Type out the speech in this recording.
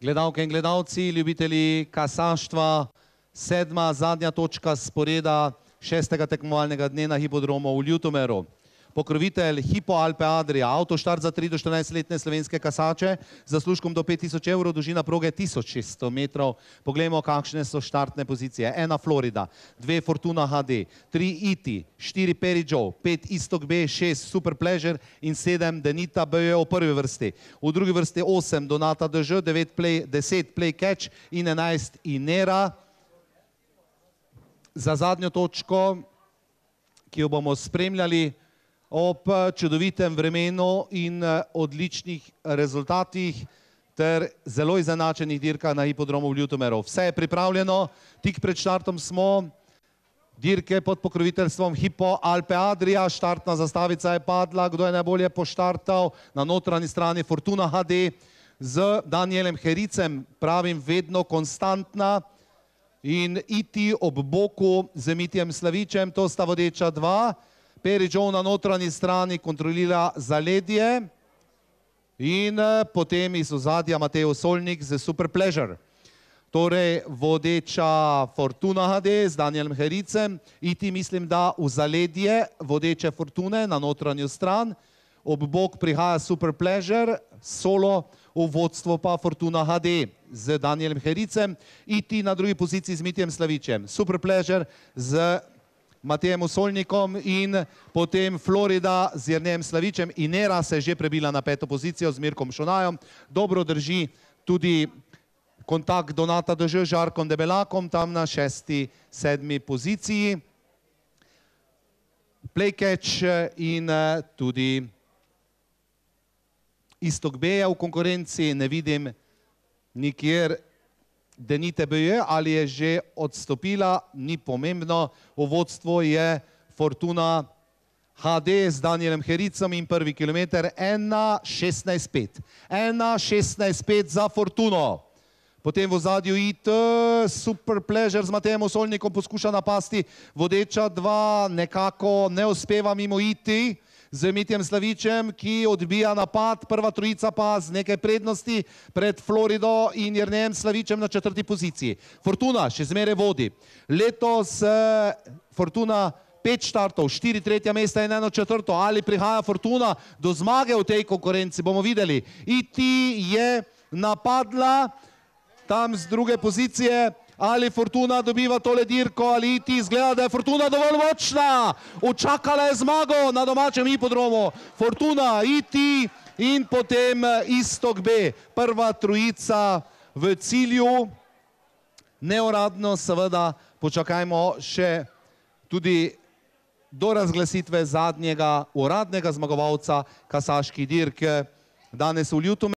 Gledalke in gledalci, ljubitelji kasaštva, 7. zadnja točka sporeda 6. tekmovalnega dne na hipodromu v Ljutomeru. Pokrovitelj Hypo Alpe Adria, avtoštart za 3 do 14-letne slovenske kasače, z zaslužkom do 5000 evrov, dolžina proge 1600 metrov. Poglejmo, kakšne so štartne pozicije. 1 Florida, 2 Fortuna HD, 3 Iti, 4 Perry Joe, 5 Istok B, 6 Super Pleasure in 7 Denita BJ v prvi vrsti. V drugi vrsti 8 Donata DŽ, 10 Play Catch in 11 Inera. Za zadnjo točko, ki jo bomo spremljali ob čudovitem vremenu in odličnih rezultatih ter zelo izenačenih dirkah na hipodromu v Ljutomeru. Vse je pripravljeno, tik pred štartom smo. Dirke pod pokroviteljstvom Hypo Alpe Adria, štartna zastavica je padla. Kdo je najbolje poštartal? Na notranji strani Fortuna HD z Danielem Hericem, pravim vedno konstantna, in Iti ob boku z Mitjem Slavičem, to sta vodeča dva. Perry Joe na notranji strani kontrolira zaledje in potem iz ozadja Matej Osolnik z Super Pleasure. Torej vodeča Fortuna HD z Danielem Hericem, Iti mislim, da v zaledje vodeče Fortune na notranjo stran, ob bok prihaja Super Pleasure, solo v vodstvo pa Fortuna HD z Danielem Hericem, Iti na drugi poziciji z Mitjem Slavičem, Super Pleasure z Matejem Osolnikom in potem Florida z Jernejem Slavičem. Inera se je že prebila na 5. pozicijo z Mirkom Šonajom. Dobro drži tudi kontakt Donata DŽ z Žarkom Debelakom, tam na 6., 7. poziciji. Play Catch in tudi Istok B je v konkurenci, ne vidim nikjer Denite BJ, ali je že odstopila, ni pomembno. V vodstvu je Fortuna HD z Danielem Hericom in prvi kilometer 1.16.5. 1.16.5 za Fortuno. Potem v ozadju IT, Super Pleasure z Matejem Osolnikom poskuša napasti vodeča dva, nekako ne uspeva mimo IT z Mitjem Slavičem, ki odbija napad, prva trojica pa z nekaj prednosti pred Florido in Jernejem Slavičem na 4. poziciji. Fortuna še zmeraj vodi. Letos Fortuna 5 štartov, 4 tretja mesta in 1 četrto. Ali prihaja Fortuna do zmage v tej konkurenci, bomo videli. Iti je napadla tam z druge pozicije. Ali Fortuna dobiva tole dirko, ali Iti, izgleda, da je Fortuna dovolj močna. Učakala je zmago na domačem hipodromu. Fortuna, Iti in potem Istok B. Prva trojica v cilju. Neuradno seveda počakajmo še tudi do razglasitve zadnjega uradnega zmagovalca kasaških dirk danes v Ljutomeru.